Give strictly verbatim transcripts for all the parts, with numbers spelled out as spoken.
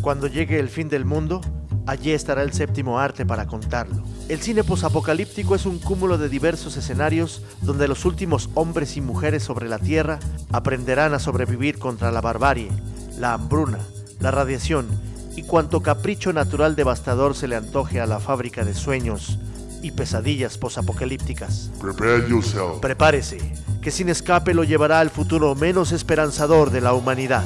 Cuando llegue el fin del mundo, allí estará el séptimo arte para contarlo. El cine posapocalíptico es un cúmulo de diversos escenarios donde los últimos hombres y mujeres sobre la Tierra aprenderán a sobrevivir contra la barbarie, la hambruna, la radiación y cuanto capricho natural devastador se le antoje a la fábrica de sueños y pesadillas posapocalípticas. Prepare yourself. Prepárese, que Sin Escape lo llevará al futuro menos esperanzador de la humanidad.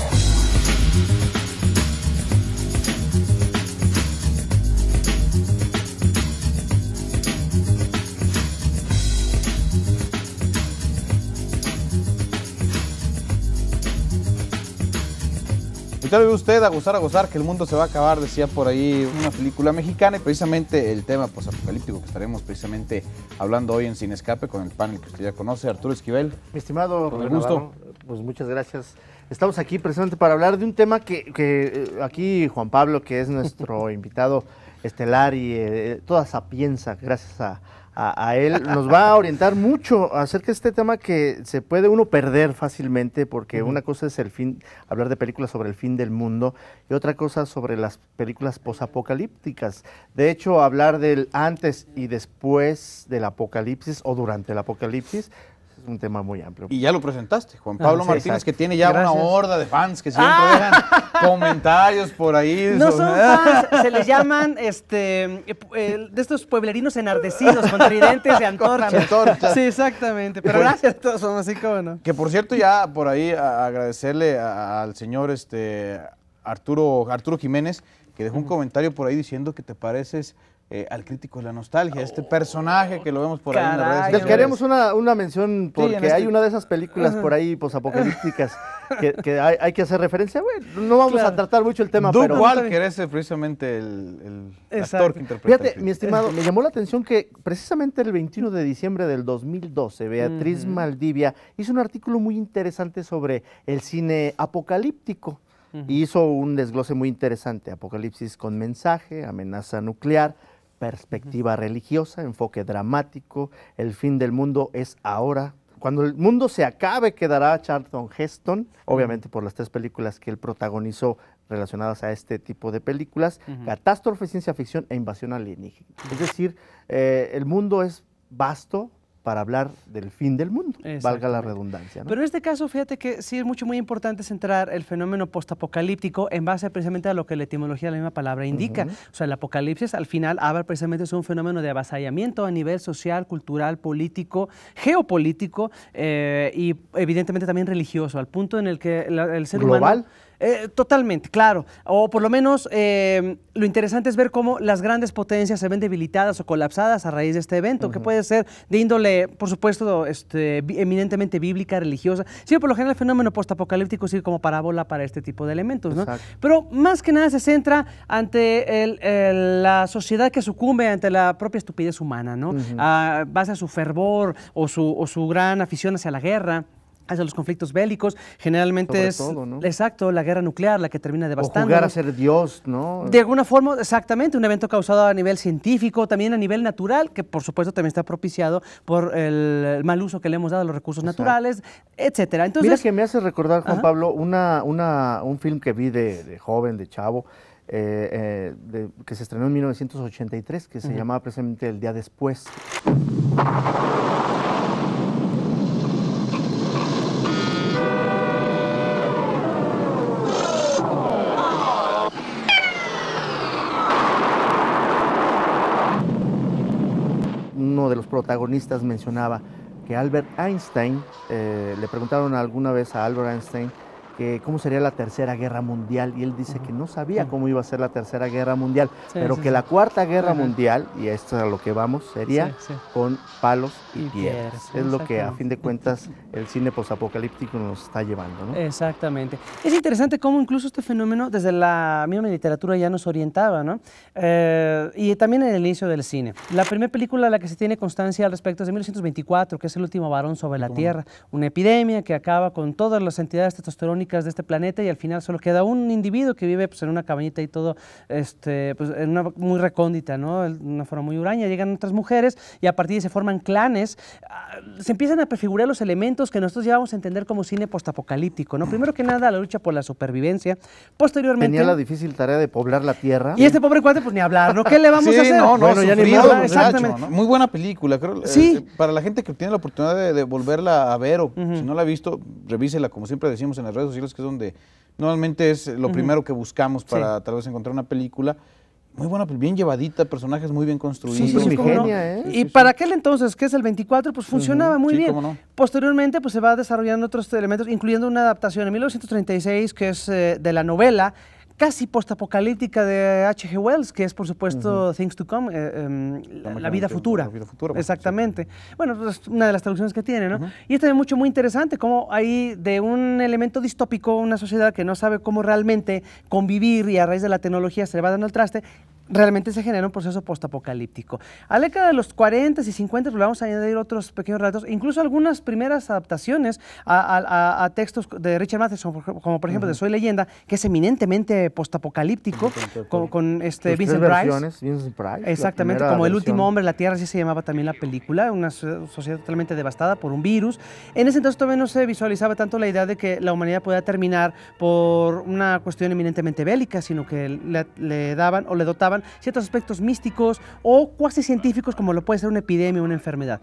¿Y tal vez usted a gozar, a gozar, que el mundo se va a acabar? Decía por ahí una película mexicana, y precisamente el tema posapocalíptico que estaremos precisamente hablando hoy en Sin Escape con el panel que usted ya conoce, Arturo Esquivel. Mi estimado con el gusto. Pues muchas gracias. Estamos aquí precisamente para hablar de un tema que, que eh, aquí Juan Pablo, que es nuestro invitado estelar y eh, toda sapienza, gracias a A, a él, nos va a orientar mucho acerca de este tema que se puede uno perder fácilmente, porque uh-huh. una cosa es el fin, hablar de películas sobre el fin del mundo, y otra cosa sobre las películas posapocalípticas. De hecho, hablar del antes y después del apocalipsis o durante el apocalipsis es un tema muy amplio. Y ya lo presentaste, Juan Pablo ah, sí, Martínez, exacto. que tiene ya Gracias. una horda de fans que siempre ah. dejan comentarios por ahí. No son fans, se les llaman este, eh, de estos pueblerinos enardecidos con tridentes de antorcha. antorchas. Sí, exactamente, pero gracias a todos, somos así como no. Que por cierto, ya por ahí a agradecerle a, al señor este, Arturo, Arturo Jiménez, que dejó un comentario por ahí diciendo que te pareces Eh, al crítico de la nostalgia, este personaje que lo vemos por Caray, ahí en las redes sociales. Queremos una, una mención porque sí, este... hay una de esas películas por ahí posapocalípticas que, que hay, hay que hacer referencia. Bueno, no vamos claro. a tratar mucho el tema, Doug pero... Walker es precisamente el, el actor que interpreta. Fíjate, mi estimado, me llamó la atención que precisamente el veintiuno de diciembre del dos mil doce, Beatriz uh-huh. Maldivia hizo un artículo muy interesante sobre el cine apocalíptico. Uh-huh. Y hizo un desglose muy interesante: apocalipsis con mensaje, amenaza nuclear, perspectiva uh-huh. religiosa, enfoque dramático, el fin del mundo es ahora. Cuando el mundo se acabe quedará Charlton Heston, obviamente uh-huh. por las tres películas que él protagonizó relacionadas a este tipo de películas, uh-huh. catástrofe, ciencia ficción e invasión alienígena. Es decir, eh, el mundo es vasto para hablar del fin del mundo, valga la redundancia, ¿no? Pero en este caso, fíjate que sí es mucho, muy importante centrar el fenómeno postapocalíptico en base precisamente a lo que la etimología de la misma palabra indica. Uh-huh. O sea, el apocalipsis al final habla precisamente de un fenómeno de avasallamiento a nivel social, cultural, político, geopolítico eh, y evidentemente también religioso, al punto en el que la, el ser ¿Global? humano... Eh, totalmente, claro. O por lo menos eh, lo interesante es ver cómo las grandes potencias se ven debilitadas o colapsadas a raíz de este evento, uh-huh. que puede ser de índole, por supuesto, este, eminentemente bíblica, religiosa. Sí, por lo general el fenómeno postapocalíptico sigue como parábola para este tipo de elementos, ¿no? Pero más que nada se centra ante el, el, la sociedad que sucumbe ante la propia estupidez humana, ¿no? Uh-huh. A base a su fervor o su, o su gran afición hacia la guerra, hacia los conflictos bélicos, generalmente Sobre es, todo, ¿no? exacto, la guerra nuclear la que termina devastando. O jugar a ser Dios, ¿no? De alguna forma, exactamente, un evento causado a nivel científico, también a nivel natural, que por supuesto también está propiciado por el, el mal uso que le hemos dado a los recursos exacto. naturales, etcétera. Entonces, mira que me hace recordar, Juan ajá. Pablo, una, una, un film que vi de, de joven, de chavo, eh, eh, de, que se estrenó en mil novecientos ochenta y tres, que se uh-huh. llamaba precisamente El Día Después. Uno de los protagonistas mencionaba que Albert Einstein, eh, le preguntaron alguna vez a Albert Einstein que cómo sería la Tercera Guerra Mundial, y él dice uh-huh. que no sabía uh-huh. cómo iba a ser la Tercera Guerra Mundial, sí, pero sí, que sí. la Cuarta Guerra uh-huh. Mundial, y esto es a lo que vamos, sería sí, sí. con palos y, y piedras. piedras. Es lo que a fin de cuentas el cine posapocalíptico nos está llevando, ¿no? Exactamente. Es interesante cómo incluso este fenómeno desde la misma literatura ya nos orientaba, ¿no? Eh, y también en el inicio del cine. La primera película a la que se tiene constancia al respecto es de mil novecientos veinticuatro, que es El último varón sobre la Tierra, una epidemia que acaba con todas las entidades testosterónicas económicas de este planeta y al final solo queda un individuo que vive pues, en una cabañita y todo, este, pues, en una muy recóndita, ¿no? De una forma muy huraña. Llegan otras mujeres y a partir de ahí se forman clanes. Se empiezan a prefigurar los elementos que nosotros ya vamos a entender como cine postapocalíptico, ¿no? Primero que nada, la lucha por la supervivencia. Posteriormente... Tenía la difícil tarea de poblar la tierra. Y este pobre cuate, pues ni hablar, ¿no? ¿Qué le vamos sí, a hacer? no, no, Bueno, ya ni sufrido, modo, muchacho, exactamente. ¿no? Muy buena película, creo. Sí. Eh, para la gente que tiene la oportunidad de, de volverla a ver, o uh-huh. si no la ha visto, revísela, como siempre decimos en las redes sociales, que es donde normalmente es lo uh-huh. primero que buscamos para sí. tal vez encontrar una película. Muy buena, bien llevadita, personajes muy bien construidos. Sí, sí, sí, genia, no. ¿eh? Y sí, para sí. aquel entonces, que es el veinticuatro, pues funcionaba uh-huh. muy sí, bien. Cómo no. Posteriormente, pues se va desarrollando otros elementos, incluyendo una adaptación en mil novecientos treinta y seis, que es eh, de la novela casi postapocalíptica de H G Wells, que es, por supuesto, uh-huh. Things to Come, eh, eh, la, la, vida futura. la vida futura. Bueno, exactamente. Sí. Bueno, es una de las traducciones que tiene, ¿no? Uh-huh. Y es también mucho, muy interesante, como hay de un elemento distópico, una sociedad que no sabe cómo realmente convivir y a raíz de la tecnología se le va dando el traste, realmente se genera un proceso postapocalíptico. A la década de los cuarenta y cincuenta le vamos a añadir otros pequeños relatos, incluso algunas primeras adaptaciones a, a, a textos de Richard Matheson, como por ejemplo uh-huh. de Soy Leyenda, que es eminentemente postapocalíptico, con, con este Vincent Price. Vincent Price. Exactamente, como El último hombre en la Tierra, así se llamaba también la película, una sociedad totalmente devastada por un virus. En ese entonces todavía no se visualizaba tanto la idea de que la humanidad podía terminar por una cuestión eminentemente bélica, sino que le, le daban o le dotaban ciertos aspectos místicos o cuasi científicos, como lo puede ser una epidemia o una enfermedad.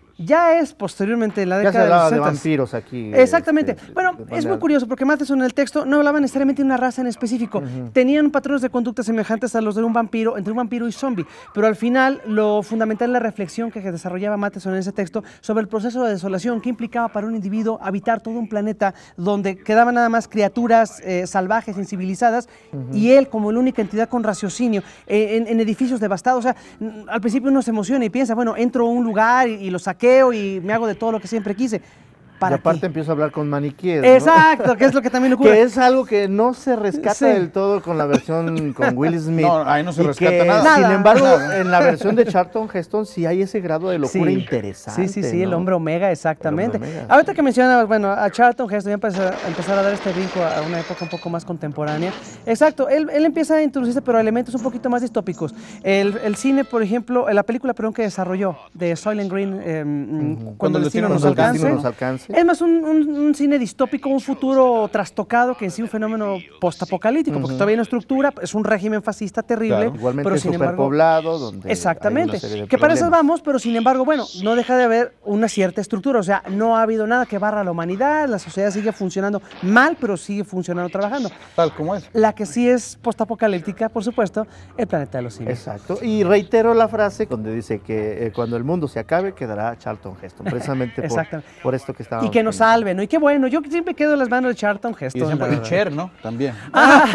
Ya es posteriormente en la década ya se hablaba de los de sesentas. vampiros aquí. Exactamente. Este, bueno, de es muy curioso porque Matheson en el texto no hablaba necesariamente de una raza en específico. Uh-huh. Tenían patrones de conducta semejantes a los de un vampiro, entre un vampiro y zombie. Pero al final lo fundamental es la reflexión que desarrollaba Matheson en ese texto sobre el proceso de desolación que implicaba para un individuo habitar todo un planeta donde quedaban nada más criaturas eh, salvajes, incivilizadas, uh-huh. y él como la única entidad con raciocinio eh, en, en edificios devastados. O sea, al principio uno se emociona y piensa, bueno, entro a un lugar y, y lo saqueo y me hago de todo lo que siempre quise. Y aparte qué? empiezo a hablar con maniquíes, ¿no? Exacto, que es lo que también ocurre. Que es algo que no se rescata sí. del todo con la versión con Will Smith. No, ahí no se rescata que, nada. Sin nada, embargo, nada. en la versión de Charlton Heston sí hay ese grado de locura sí. interesante. Sí, sí, sí, ¿no? el hombre omega, exactamente. Hombre omega, Ahorita sí. que mencionabas, bueno, a Charlton Heston, ya empezar, a empezar a dar este brinco a una época un poco más contemporánea. Exacto, él, él empieza a introducirse, pero elementos un poquito más distópicos. El, el cine, por ejemplo, la película, perdón, que desarrolló, de Soylent Green, eh, uh-huh. cuando, cuando el destino, destino nos, alcance, destino nos alcance. Es más un, un un cine distópico, un futuro trastocado que en sí un fenómeno postapocalíptico, uh-huh. porque todavía no estructura, es un régimen fascista terrible. Claro, igualmente pero sin superpoblado, embargo, donde exactamente, hay una que para eso vamos, pero sin embargo, bueno, no deja de haber una cierta estructura, o sea, no ha habido nada que barra a la humanidad, la sociedad sigue funcionando mal, pero sigue funcionando, trabajando. Tal como es. La que sí es postapocalíptica, por supuesto, el planeta de los simios. Exacto, y reitero la frase donde dice que eh, cuando el mundo se acabe quedará Charlton Heston, precisamente por, por esto que estábamos. Y que nos salve, ¿no? Y qué bueno, yo siempre quedo en las manos de Charlton Heston. Y siempre el Cher, ¿no? También. Ah,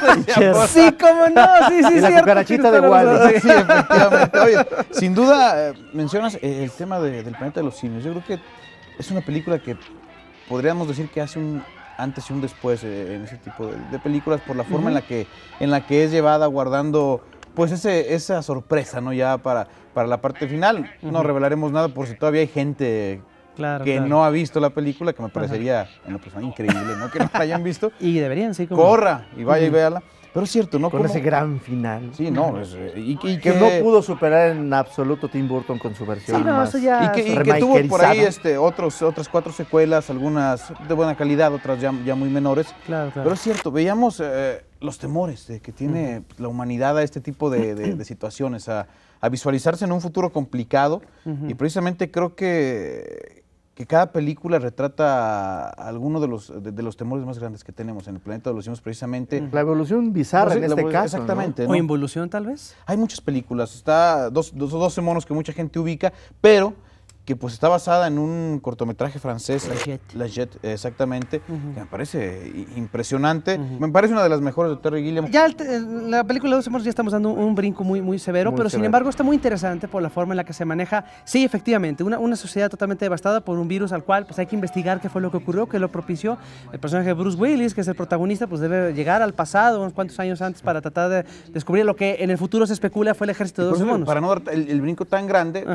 sí, cómo no, sí, sí, y la cierto, cucarachita de Wally. Sí, efectivamente. Oye, sin duda, eh, mencionas eh, el tema de, del planeta de los simios. Yo creo que es una película que podríamos decir que hace un antes y un después eh, en ese tipo de, de películas por la forma uh-huh. en la que en la que es llevada guardando pues ese, esa sorpresa, ¿no? Ya para, para la parte final. Uh-huh. No revelaremos nada por si todavía hay gente claro, que claro. no ha visto la película, que me parecería Ajá. una persona increíble, ¿no? Que no la hayan visto. Y deberían, sí. Como... Corra y vaya uh-huh. y véala. Pero es cierto, ¿no? Con Como... ese gran final. Sí, no. Es, y, y que, que no pudo superar en absoluto Tim Burton con su versión. Sí, no, más eso ya... Y que, y que tuvo por ahí este, otros, otras cuatro secuelas, algunas de buena calidad, otras ya, ya muy menores. Claro, claro. Pero es cierto, veíamos eh, los temores de que tiene uh-huh. la humanidad a este tipo de, de, de situaciones, a, a visualizarse en un futuro complicado. Uh-huh. Y precisamente creo que... que cada película retrata alguno de los, de, de los temores más grandes que tenemos en el planeta de los simios, precisamente. La evolución bizarra pues, en este la, caso, exactamente, ¿no? ¿no? ¿O involución, tal vez? Hay muchas películas, está dos, dos, doce monos que mucha gente ubica, pero que pues está basada en un cortometraje francés, La Jet, La Jet exactamente, uh-huh. que me parece impresionante, uh-huh. me parece una de las mejores de Terry Gilliam. Ya el, la película de doce monos ya estamos dando un, un brinco muy, muy severo, muy pero severo. Sin embargo está muy interesante por la forma en la que se maneja, sí, efectivamente, una, una sociedad totalmente devastada por un virus al cual pues hay que investigar qué fue lo que ocurrió, qué lo propició. El personaje de Bruce Willis, que es el protagonista, pues debe llegar al pasado, unos cuantos años antes, para tratar de descubrir lo que en el futuro se especula fue el ejército de doce monos. Para no dar el, el brinco tan grande, uh-huh.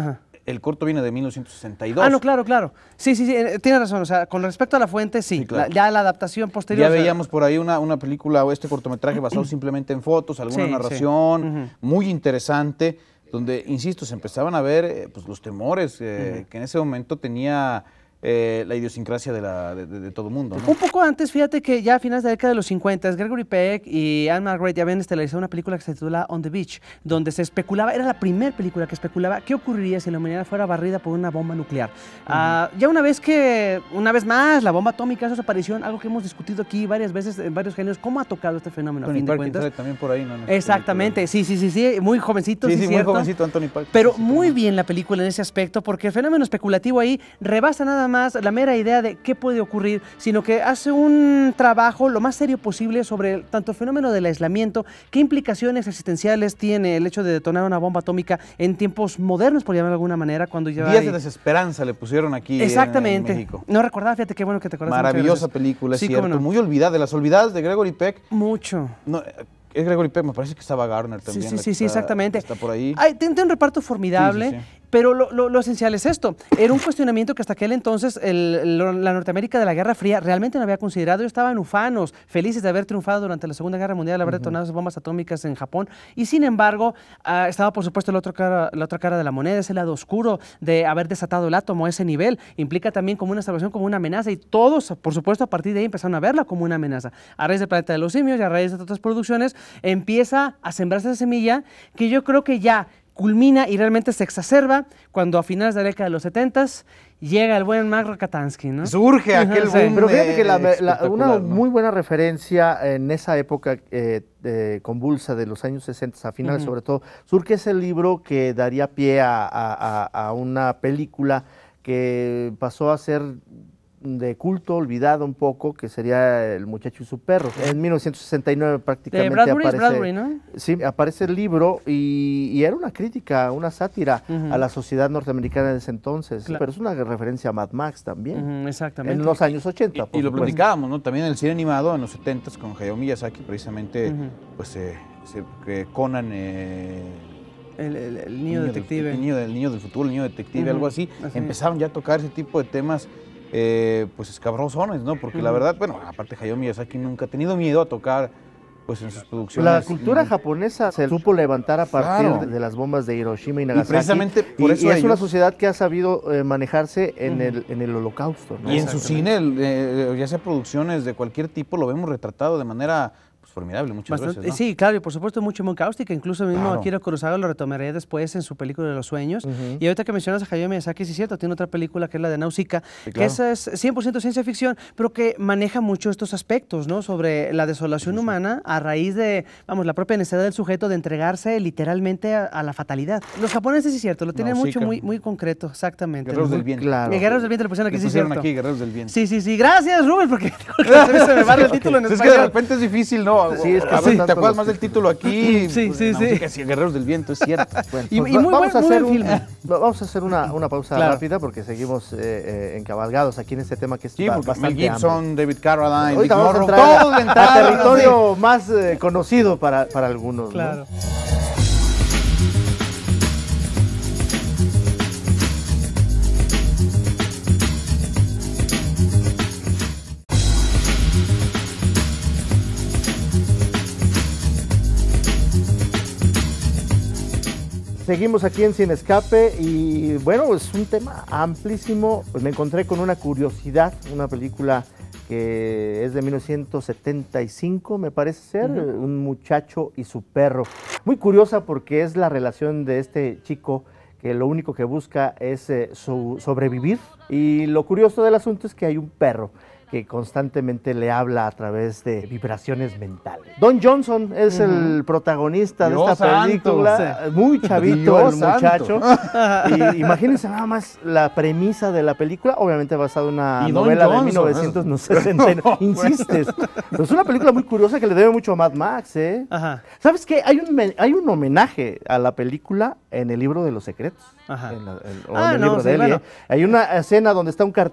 el corto viene de mil novecientos sesenta y dos. Ah, no, claro, claro. Sí, sí, sí, eh, tiene razón. O sea, con respecto a la fuente, sí. Sí, claro. La- ya la adaptación posterior. Ya o sea, veíamos por ahí una, una película o este cortometraje basado simplemente en fotos, alguna Sí, sí. narración Ujú. muy interesante, donde, insisto, se empezaban a ver eh, pues, los temores eh, que en ese momento tenía eh, la idiosincrasia de, la, de, de- de todo el mundo, ¿no? Un poco antes, fíjate que ya a finales de la década de los cincuenta, Gregory Peck y Anne Margaret ya habían estelarizado una película que se titula On the Beach, donde se especulaba, era la primera película que especulaba qué ocurriría si la humanidad fuera barrida por una bomba nuclear. Ah, ya una vez que, una vez más, la bomba atómica, eso apareció, algo que hemos discutido aquí varias veces en varios géneros, cómo ha tocado este fenómeno a Anthony fin de Perkins cuentas. sale también por ahí, ¿no? En esta Exactamente, sí, sí, sí, sí, muy jovencito, película. sí, Sí, sí, muy cierto. jovencito Anthony Perkins. Pero Sí, sí, muy cómo no. bien la película en ese aspecto, porque el fenómeno especulativo ahí rebasa nada más la mera idea de qué puede ocurrir, sino que hace un trabajo lo más serio posible sobre el- tanto el fenómeno del aislamiento, qué implicaciones existenciales tiene el hecho de detonar una bomba atómica en tiempos modernos, por llamarlo de alguna manera, cuando ya Días hay- de desesperanza le pusieron aquí en- Exactamente. en México. No recordaba, fíjate qué bueno que te acuerdas. muchas Maravillosa gracias. película, es Sí, cómo cierto. no. Muy olvidada, de las olvidadas de Gregory Peck. Mucho. No, eh, es Gregory Peck, me parece que estaba Garner Sí, también. sí, la sí, que sí, está- exactamente. Está por ahí. Ay, tiene, tiene un reparto formidable, Sí, sí, sí. pero lo, lo- lo esencial es esto. Era un cuestionamiento que hasta aquel entonces el- lo- la Norteamérica de la Guerra Fría realmente no había considerado. Ellos estaban ufanos, felices de haber triunfado durante la Segunda Guerra Mundial, haber detonado esas bombas atómicas en Japón. Y sin embargo, ah, estaba por supuesto la otra, cara, la otra cara de la moneda, ese lado oscuro de haber desatado el átomo a ese nivel. Implica también como una salvación, como una amenaza. Y todos, por supuesto, a partir de ahí empezaron a verla como una amenaza. A raíz del Planeta de los Simios y a raíz de otras producciones, empieza a sembrarse esa semilla que yo creo que ya culmina y realmente se exacerba cuando a finales de la década de los setentas llega el buen Mark Rokatansky, ¿no? Surge aquel Sí. boom Pero fíjate que la- eh, la- espectacular, una ¿no? muy buena referencia en esa época eh, de convulsa de los años sesenta, a finales Ujú. sobre todo, surge ese libro que daría pie a, a- a- a una película que pasó a ser de culto, olvidado un poco, que sería El muchacho y su perro. En mil novecientos sesenta y nueve De prácticamente Bradbury, es aparece, Bradbury, ¿no? sí, aparece el libro y, y era una crítica, una sátira Ujú. a la sociedad norteamericana de ese entonces, Claro. pero es una referencia a Mad Max también, Ujú, exactamente. en los años ochenta. Y, por y lo supuesto. platicábamos, ¿no? También el cine animado en los setentas con Hayao Miyazaki, precisamente, Ujú. pues, eh, se- que Conan... eh, El, el- el niño detective. Del, el, niño del, niño del futuro, el niño detective, Ujú, algo así. así es. Empezaron ya a tocar ese tipo de temas, eh, pues escabrosones, ¿no? Porque la Ujú. verdad, bueno, aparte Hayao Miyazaki nunca ha tenido miedo a tocar, pues en sus producciones. La cultura mm, japonesa se supo levantar a partir Claro. de, de las bombas de Hiroshima y Nagasaki. precisamente por y- eso y es una ellos- sociedad que ha sabido eh, manejarse en, Ujú. el, en el holocausto, ¿no? Y en su cine, el, eh, ya sea producciones de cualquier tipo, lo vemos retratado de manera pues, formidable muchas Bastante- veces, ¿no? Sí, claro, y por supuesto mucho muy cáustica. Incluso el mismo Claro. Akira Kurosawa lo retomaría después en su película de los sueños. Ujú. Y ahorita que mencionas a Hayao Miyazaki, sí es cierto, tiene otra película que es la de Nausicaa, Sí, que claro. esa es cien por ciento ciencia ficción, pero que maneja mucho estos aspectos, ¿no? Sobre la desolación humana a raíz de, vamos, la propia necesidad del sujeto de entregarse literalmente a, a la fatalidad. Los japoneses, sí es cierto, lo tienen mucho, Nausicaa. muy, muy concreto, exactamente. Guerreros Muy- del Viento. Claro. Eh, Guerreros del Viento le pusieron aquí, Le sí es pusieron cierto. aquí, Guerreros del Viento. Sí, sí, sí. Gracias, Rubén, porque a mí se me va el título en Es que español. de repente es difícil, ¿no? Sí, es que A son ver, ¿te tantos acuerdas los más del título aquí? Sí, sí, No, sí. que sí, Guerreros del Viento, es cierto. Bueno, Y- pues y va- muy vamos, buen- a muy hacer buen un- filme. vamos a hacer una, una pausa Claro. rápida porque seguimos eh, eh, encabalgados aquí en este tema que es Sí, ba- porque bastante Mel Gibson, amplio. David Carradine, Dick Ahorita vamos a Morrow, entrar a- todos le a, entraron, territorio más eh, conocido para, para algunos, ¿no? Claro. Seguimos aquí en Sin Escape y bueno, es un tema amplísimo. Pues me encontré con una curiosidad, una película que es de mil novecientos setenta y cinco, me parece ser, Ujú. Un muchacho y su perro. Muy curiosa porque es la relación de este chico que lo único que busca es eh, su- sobrevivir. Y lo curioso del asunto es que hay un perro que constantemente le habla a través de vibraciones mentales. Don Johnson es el protagonista Dios de esta santo, película, muy chavito Dios el santo. muchacho. Y imagínense nada más la premisa de la película, obviamente basada en una Y Don novela de Johnson, mil novecientos sesenta y nueve. No, Insistes. Pero es una película muy curiosa que le debe mucho a Mad Max, ¿eh? Ajá. ¿Sabes qué? Hay un, men- hay un homenaje a la película en el libro de los secretos. Ajá. En la- en- o Ah, en el no, libro sí, de Eli, bueno. ¿eh? Hay una escena donde está un cartel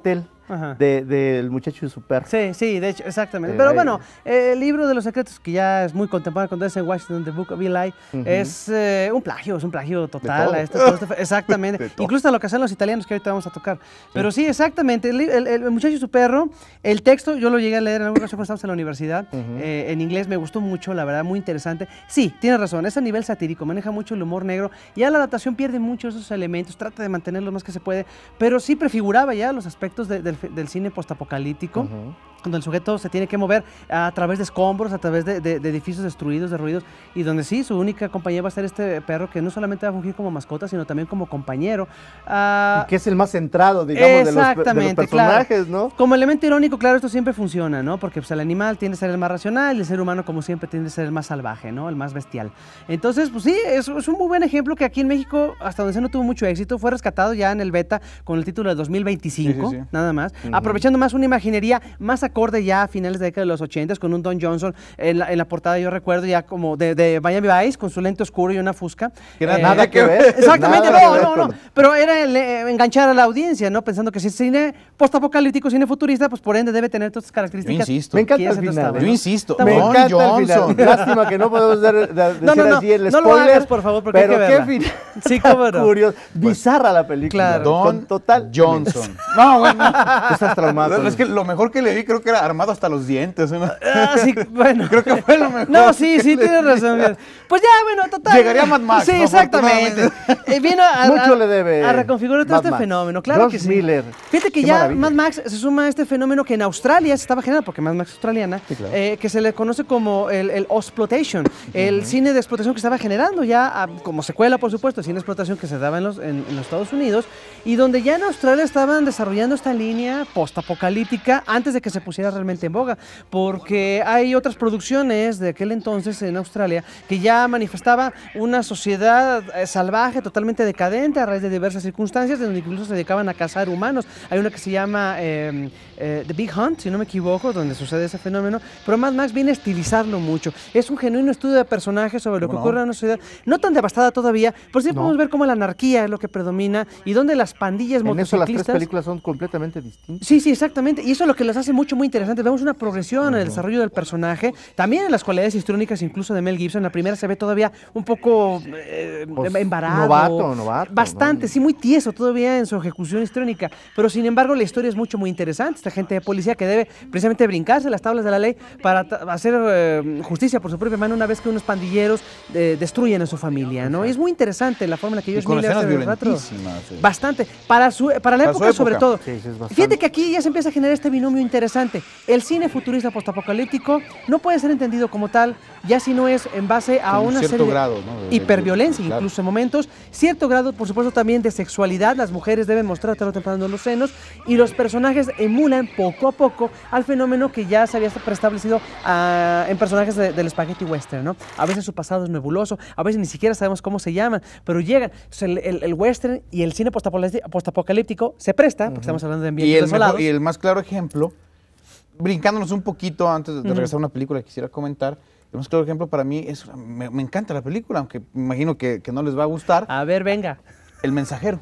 del de, de muchacho y su perro. Sí, sí, de hecho, exactamente. Eh, Pero bueno, eh, el libro de los secretos, que ya es muy contemporáneo con ese Washington, The Book of Eli, uh-huh. es eh, un plagio, es un plagio total. A esto, todo este, exactamente. Incluso a lo que hacen los italianos, que ahorita vamos a tocar. Sí. Pero sí, exactamente. El, el, el muchacho y su perro, el texto, yo lo llegué a leer en alguna ocasión cuando estábamos en la universidad, uh-huh. eh, en inglés, me gustó mucho, la verdad, muy interesante. Sí, tienes razón, es a nivel satírico, maneja mucho el humor negro. Ya la adaptación pierde mucho esos elementos, trata de mantenerlos más que se puede, pero sí prefiguraba ya los aspectos de, del, del cine postapocalíptico. Uh-huh. Donde el sujeto se tiene que mover a través de escombros, a través de, de, de edificios destruidos, de ruidos, y donde sí, su única compañía va a ser este perro que no solamente va a fungir como mascota, sino también como compañero. Uh, y que es el más centrado, digamos, de los, de los personajes, claro. ¿no? Como elemento irónico, claro, esto siempre funciona, ¿no? Porque pues, el animal tiende a ser el más racional y el ser humano, como siempre, tiende a ser el más salvaje, ¿no? El más bestial. Entonces, pues sí, es, es un muy buen ejemplo que aquí en México, hasta donde se no tuvo mucho éxito, fue rescatado ya en el beta con el título de dos mil veinticinco, sí, sí, sí. nada más, uh-huh. aprovechando más una imaginería más acorde ya a finales de la década de los ochentas, con un Don Johnson en la, en la portada, yo recuerdo ya como de, de Miami Vice, con su lente oscuro y una fusca. Que eh, nada que ver. Exactamente, nada no, ver, no, no, pero era el, eh, enganchar a la audiencia, ¿no? Pensando que si es cine postapocalíptico, cine futurista, pues por ende debe tener todas estas características. Yo insisto. Me encanta el final. Estaba, yo insisto. Me Don encanta Johnson. El final. Lástima que no podemos dar, de, decir no, no, no, así el no spoiler. No lo hagas, por favor, porque pero hay que qué final. Sí, cómo no. Curioso. Bizarra la película. Claro. Don con total Johnson. No, bueno. Estás traumado. No, es que lo mejor que le vi creo que era armado hasta los dientes. ¿no? Ah, sí, bueno. Creo que fue lo mejor. No, sí, sí, tienes razón. Bien. Pues ya, bueno, total. Llegaría a Mad Max. Sí, ¿no? exactamente. Eh, vino a, Mucho a, le debe a reconfigurar todo Mad este Max. fenómeno. Claro George que sí. Miller. Fíjate que Qué ya maravilla. Mad Max se suma a este fenómeno que en Australia se estaba generando, porque Mad Max es australiana, sí, claro. eh, que se le conoce como el, el Ozploitation, el uh-huh. cine de explotación que estaba generando ya, a, como secuela, por supuesto, el cine de explotación que se daba en los, en, en los Estados Unidos, y donde ya en Australia estaban desarrollando esta línea postapocalíptica antes de que se pusiera realmente en boga, porque hay otras producciones de aquel entonces en Australia que ya manifestaba una sociedad eh, salvaje, totalmente decadente a raíz de diversas circunstancias, donde incluso se dedicaban a cazar humanos. Hay una que se llama eh, eh, The Big Hunt, si no me equivoco, donde sucede ese fenómeno, pero Mad Max viene a estilizarlo mucho. Es un genuino estudio de personajes sobre lo que no? ocurre en una sociedad no tan devastada todavía, pero sí no. podemos ver cómo la anarquía es lo que predomina y donde las pandillas en motociclistas... En eso las tres películas son completamente distintas. Sí, sí, exactamente, y eso es lo que las hace mucho, muy interesantes. Vemos una progresión uh-huh. en el desarrollo del personaje, también en las cualidades histriónicas incluso de Mel Gibson. La primera se ve todavía un poco eh, pues, embarado. Novato, novato. Bastante, ¿no? sí, muy tieso todavía en su ejecución histriónica, pero sin embargo la historia es mucho, muy interesante. Esta gente de policía que debe precisamente brincarse las tablas de la ley para hacer eh, justicia por su propia mano una vez que unos pandilleros eh, destruyen a su familia, ¿no? Y es muy interesante la forma en la que ellos miran este retrato. Sí. Bastante. Para, su, para la para época, época sobre todo. Sí, sí, es Fíjate que aquí ya se empieza a generar este binomio interesante. El cine futurista postapocalíptico no puede ser entendido como tal, ya si no es en base a Con una cierto serie grado, ¿no? de, de hiperviolencia, de, de, incluso en momentos, cierto grado, por supuesto, también de sexualidad. Las mujeres deben mostrar tarde o temprano los senos y los personajes emulan poco a poco al fenómeno que ya se había preestablecido uh, en personajes de, del spaghetti western, ¿no? A veces su pasado es nebuloso, a veces ni siquiera sabemos cómo se llaman, pero llegan. Entonces, el, el, el western y el cine postapocalíptico se presta, porque uh-huh. estamos hablando de ambientes y el desolados. Mejor, y el más claro ejemplo, brincándonos un poquito antes de, de regresar a una película que quisiera comentar, el más claro ejemplo para mí es, me, me encanta la película, aunque me imagino que, que no les va a gustar. A ver, venga. El Mensajero.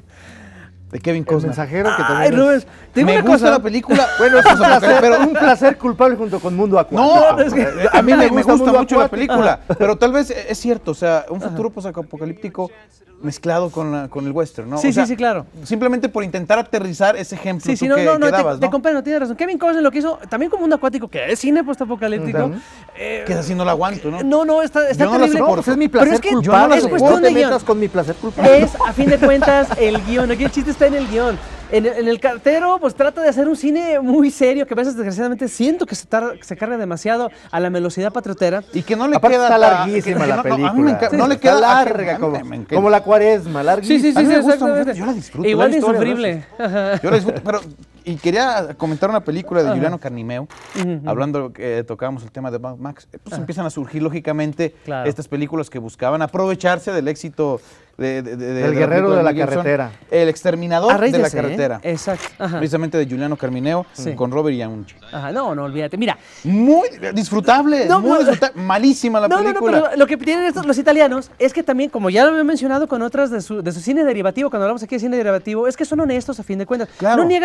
De Kevin Costner. El Mensajero que Ay, también Rubens, es... me una gusta cosa. la película. Bueno, es un placer, pero un placer culpable junto con Mundo Acuático. No, es que a mí me, me gusta mucho Acuático. la película, Ajá. pero tal vez es cierto, o sea, un futuro posapocalíptico mezclado con, la, con el western, ¿no? Sí, o sea, sí, sí, claro. Simplemente por intentar aterrizar ese ejemplo sí, sí, tú no, que, no, no, que te, dabas, te ¿no? comprendo, tienes razón. Kevin Costner lo que hizo, también como Mundo Acuático, que es cine postapocalíptico. Uh-huh. eh, que así no lo aguanto, ¿no? No, no, está, está yo no terrible. No, pues es mi placer pero es que culpable. No es cuestión no te de guión. metas con mi placer culpable. Es, a fin de cuentas, el guión. Aquí el chiste está en el guión. En el, en el cartero, pues trata de hacer un cine muy serio, que a veces, desgraciadamente, siento que se, tar, se carga demasiado a la velocidad patriotera. Y que no le Aparte queda... Está larguísima que, la que no, película. No, a mí me encanta, sí, no le queda larga, como, me como la cuaresma, larguísima. Sí, sí, sí, sí, exactamente. Yo la disfruto. Igual de insufrible. Yo la disfruto, pero... Y quería comentar una película de Ajá. Juliano Carnimeo, uh-huh. hablando que eh, tocábamos el tema de Mad Max, pues Ajá. empiezan a surgir lógicamente claro. estas películas que buscaban aprovecharse del éxito de, de, de, del de guerrero de, de la Gibson, carretera. El exterminador de, de la ese, carretera. ¿eh? Exacto. Ajá. Precisamente de Juliano Carmineo sí. con Robert Iannucci. Ajá, no, no, olvídate. Mira. Muy disfrutable, no, muy no, disfrutable. Malísima la no, película. No, no, pero lo que tienen estos, los italianos es que también, como ya lo había mencionado con otras de su, de su cine derivativo, cuando hablamos aquí de cine derivativo, es que son honestos a fin de cuentas. Claro. No niegan la cruz de su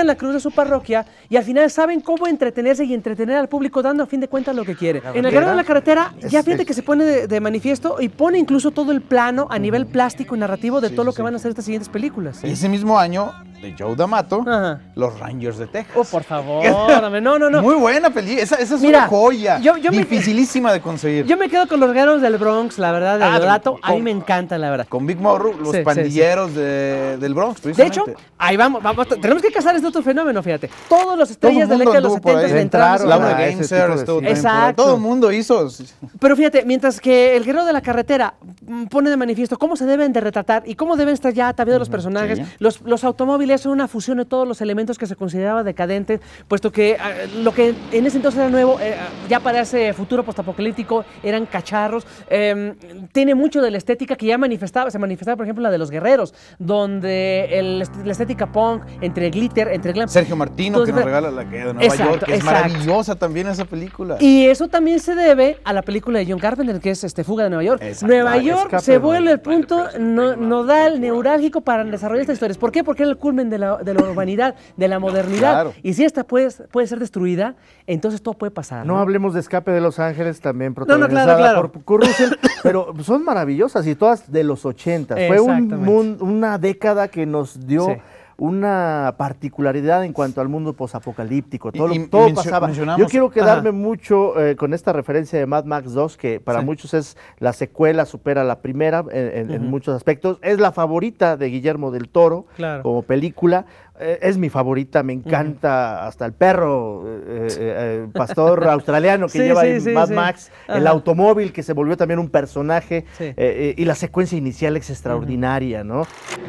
su parroquia y al final saben cómo entretenerse y entretener al público dando a fin de cuentas lo que quiere. En el Guerrero de la Carretera ya fíjate que se pone de, de manifiesto y pone incluso todo el plano a nivel plástico y narrativo de Sí, todo sí, lo que sí. van a hacer estas siguientes películas. Y ese mismo año, de Joe D'Amato, Ajá. Los Rangers de Texas. Oh, por favor, dame. no, no, no. Muy buena película, esa, esa es Mira, una joya, yo- yo me- dificilísima de conseguir. Yo me quedo con los guerreros del Bronx, la verdad, de Ah, Deodato. A mí con- me encanta, la verdad. Con Big Morrow, los Sí, sí, pandilleros de- del Bronx, De precisamente. hecho, ahí vamos, vamos, tenemos que casar este otro fenómeno, fíjate. Todos los Todo el estrellas de la mundo década de los anduvo por ahí. setenta entraron. Entraron Laura a ese Gainser tipo de estuvo cine. también por ahí. Exacto. Todo el mundo hizo. Pero fíjate, mientras que el Guerrero de la Carretera mm, pone de manifiesto cómo se deben de retratar y cómo deben estar ya ataviados los personajes, sí. los, los automóviles son una fusión de todos los elementos que se consideraba decadentes, puesto que ah, lo que en ese entonces era nuevo, eh, ya para ese futuro postapocalíptico, eran cacharros. Eh, tiene mucho de la estética que ya manifestaba, se manifestaba, por ejemplo, la de los guerreros, donde el est- la estética punk, entre glitter, entre glam. Sergio Martino, Todo que eso- nos regala la que de Nueva Exacto, York, que es exacto. maravillosa también esa película. Y eso también se debe a la película de John Carpenter, que es este, Fuga de Nueva York. Exacto. Nueva Ah, York Escape se de Nueva vuelve el York. punto no- nodal, neurálgico para desarrollar estas historias. ¿Por qué? Porque era el culmen de la, de la urbanidad, de la modernidad. Claro. Y si esta puede, puede ser destruida, entonces todo puede pasar. No hablemos de Escape de Los Ángeles, también no, protagonizada claro, claro. por Kurt Russell, pero son maravillosas y todas de los ochentas. Fue un Exactamente. mun- una década que nos dio Sí. una particularidad en cuanto al mundo posapocalíptico. Todo, Y- lo- y todo mencio- pasaba. mencionamos- Yo quiero quedarme Ajá. mucho eh, con esta referencia de Mad Max dos, que para Sí. muchos es la secuela, supera la primera en, en- en muchos aspectos. Es la favorita de Guillermo del Toro Claro. como película. Eh, es mi favorita, me encanta hasta el perro, eh, eh, eh, pastor australiano que Sí, lleva sí, ahí sí, Mad sí. Max, el Ajá. automóvil que se volvió también un personaje, Sí. eh, eh, y la secuencia inicial es extraordinaria, ¿no?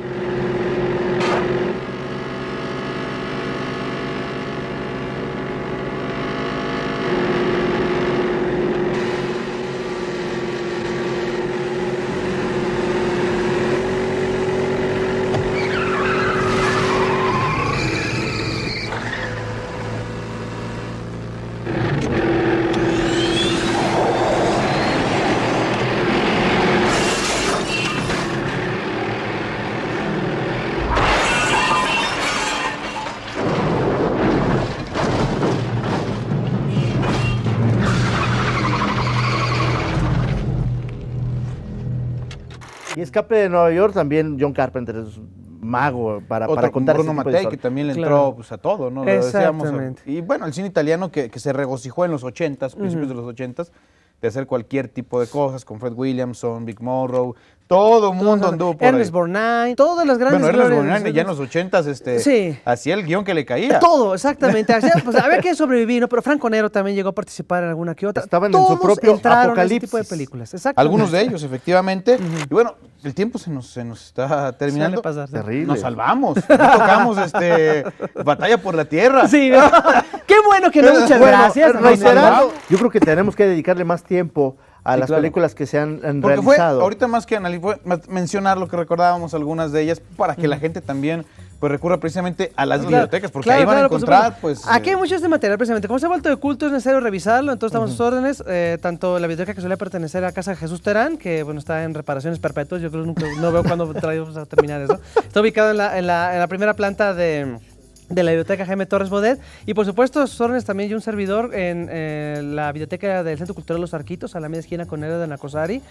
Y Escape de Nueva York también John Carpenter es mago para, Otro para con contar Bruno ese tipo de Mattei, que historias. también le Claro. entró pues, a todo, ¿no? Lo decíamos. Exactamente. Y bueno, el cine italiano que, que se regocijó en los ochentas, principios de los ochentas, de hacer cualquier tipo de cosas, con Fred Williamson, Big Morrow, todo el mundo anduvo por Ernest ahí. Borgnine, todas las grandes Bueno, Ernest glorias Borgnine de- ya en los ochentas este, Sí. hacía el guión que le caía. Todo, exactamente. Hacía, pues, había que sobrevivir, ¿no? Pero Franco Nero también llegó a participar en alguna que otra. Estaban en su Todos propio entraron a ese tipo de apocalipsis. películas. Exactamente. Algunos de ellos, efectivamente. Y bueno, el tiempo se nos, se nos está terminando. Suele pasar, sí. Terrible. Nos salvamos. No tocamos este, Batalla por la Tierra. Sí, qué bueno que no, muchas Bueno, gracias. eh, reiterando, Salvamos. yo creo que tenemos que dedicarle más tiempo a Sí, las claro. películas que se han, han Porque fue, realizado. ahorita más que analizar, mencionar lo que recordábamos algunas de ellas, para que la gente también pues recurra precisamente a las Claro, bibliotecas, porque claro, ahí van claro, a por encontrar, supuesto. pues... Aquí hay eh, mucho de este material, precisamente. Como se ha vuelto de culto, es necesario revisarlo. Entonces, estamos a sus órdenes. eh, tanto la biblioteca que solía pertenecer a Casa Jesús Terán, que bueno, está en reparaciones perpetuas. Yo creo que nunca, no veo cuándo traemos a terminar eso. Está ubicado en la, en la, en la primera planta de. de la biblioteca Jaime Torres Bodet, y por supuesto a sus órdenes también y un servidor en eh, la biblioteca del Centro Cultural Los Arquitos, a la media esquina con Héroe de Nacosari.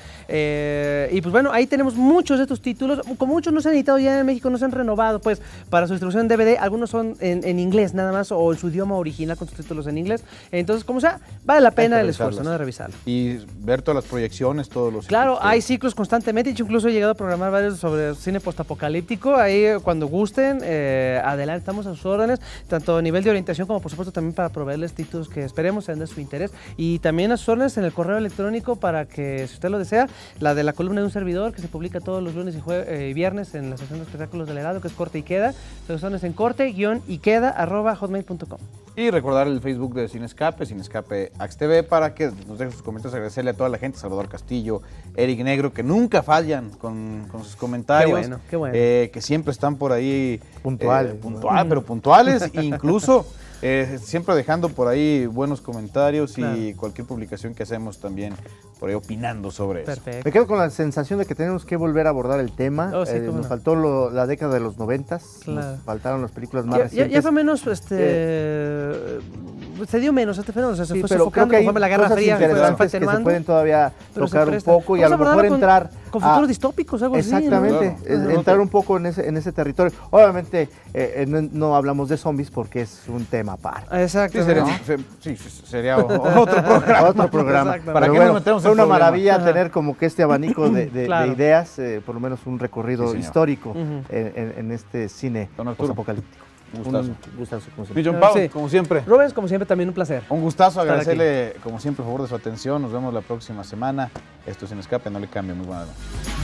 Eh, y pues bueno, ahí tenemos muchos de estos títulos, como muchos no se han editado ya en México, no se han renovado pues para su distribución en D V D, algunos son en, en inglés nada más, o en su idioma original con sus títulos en inglés. Entonces, como sea, vale la pena que el esfuerzo, revisarlas. ¿no? De revisarlo. Y ver todas las proyecciones, todos los... Claro, este, hay ciclos constantemente. Yo incluso he llegado a programar varios sobre cine postapocalíptico. Ahí, eh, cuando gusten, eh, adelante, estamos a sus órdenes, tanto a nivel de orientación como, por supuesto, también para proveerles títulos que esperemos sean de su interés. Y también a sus órdenes en el correo electrónico para que, si usted lo desea, la de la columna de un servidor que se publica todos los lunes y, jue- eh, y viernes en la sección de espectáculos del Heraldo, que es Corte y Queda. Los órdenes en corte guión y queda arroba hotmail punto com. Y recordar el Facebook de Cinescape, Cinescape AXTV, para que nos dejen sus comentarios, agradecerle a toda la gente, Salvador Castillo, Eric Negro, que nunca fallan con, con sus comentarios. Qué bueno, qué bueno. eh, que siempre están por ahí. Puntuales, eh, ¿no? puntual, pero puntuales, e incluso Eh, siempre dejando por ahí buenos comentarios y Claro. cualquier publicación que hacemos también por ahí opinando sobre eso. Perfecto. Me quedo con la sensación de que tenemos que volver a abordar el tema. Oh, sí, Eh, cómo nos no. faltó lo- la década de los noventas, Claro. nos faltaron las películas más Ya, ya, recientes. ya fue menos, este, se dio menos este fenómeno, o sea, se Sí, fue pero creo sofocando que hay conforme la Guerra cosas Fría fue, fue interesantes que se atenuando, pueden todavía pero se tocar un presta. poco y a Vamos lo mejor abordarlo con- entrar con a- futuros distópicos, algo así, ¿no? Exactamente, Claro. es- entrar un poco en ese, en ese territorio. Obviamente eh, eh, no, no hablamos de zombies porque es un tema aparte. Exacto. Sí, sería, ¿no? se- sí, sí, sería otro programa. Otro programa. Exacto. ¿Para Pero qué nos metemos fue en una problemas? maravilla Ajá. tener como que este abanico de, de- de Claro. ideas, eh, por lo menos un recorrido Sí, señor. histórico Ujú. en, en- en este cine Don Arturo. apocalíptico. Un gustazo. Un gustazo, como siempre. Mi John Ah, Pau, sí. como siempre. Rubens, como siempre, también un placer. Un gustazo, Estar agradecerle como siempre el favor de su atención. Nos vemos la próxima semana. Esto es Sin Escape, no le cambie. Muy buenas noches.